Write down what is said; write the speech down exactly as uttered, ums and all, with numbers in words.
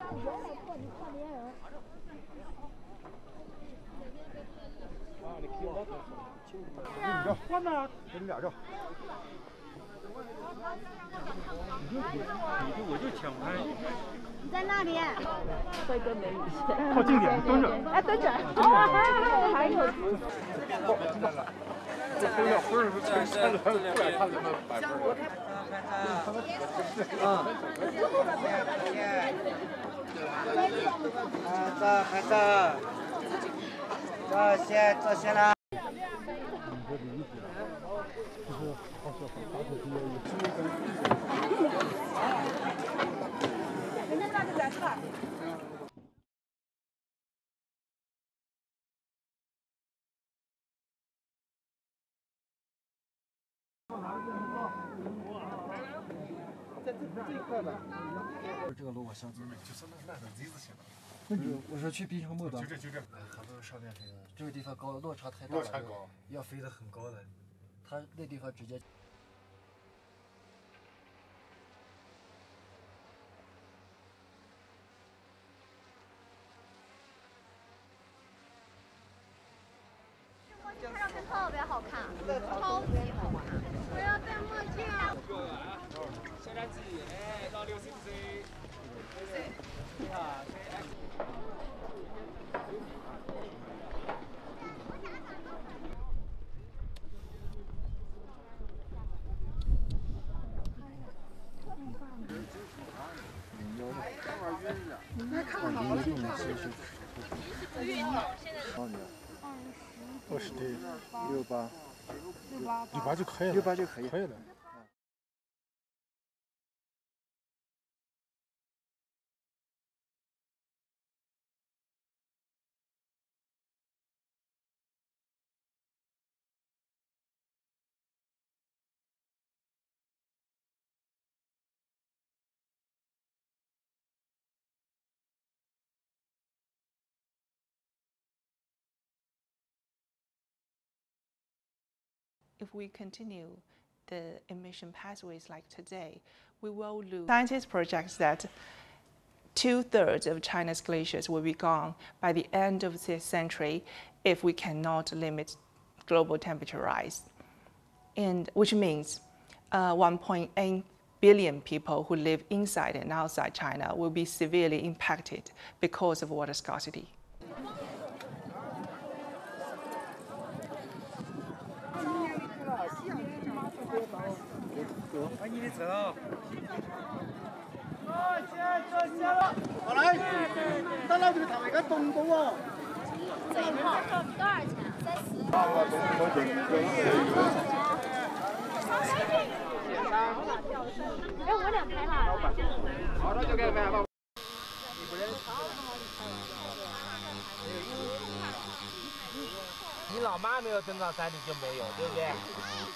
换呢？给你俩照。我就抢拍。 你在那边。 会跟美女靠近点，蹲着。 哎，蹲着。哦，还有。 这分了分儿，看看着还有出来看什么百分儿？ 啊。啊，这孩子，这些这些呢？就是好小孩打手机而已。 人家那就在这儿。 在这这一块吧。 这个路我相中，就是那那个 Z 字形的。 那你我说去冰城木的。 就这就这。它都上面这个。 这个地方高，落差太大了。 落差高。 要飞得很高的。它那地方直接。 拍照片特别好看，超级好看。我要戴墨镜。 小点子，哎，老六 C C。你好。 你来看看好了。 二十对，六八， 六八六八就可以了， 六八就可以， 可以了。 If we continue the emission pathways like today, we will lose. Scientists project that two-thirds of China's glaciers will be gone by the end of this century if we cannot limit global temperature rise, and which means uh, one point eight billion people who live inside and outside China will be severely impacted because of water scarcity. 把你的车啊！好，先坐下了。好来，到那边躺一个东东哦。 这一套多少钱？三十。哎，我俩拍了。 好，那就给拍了。你老妈没有登到山，你就没有，对不对？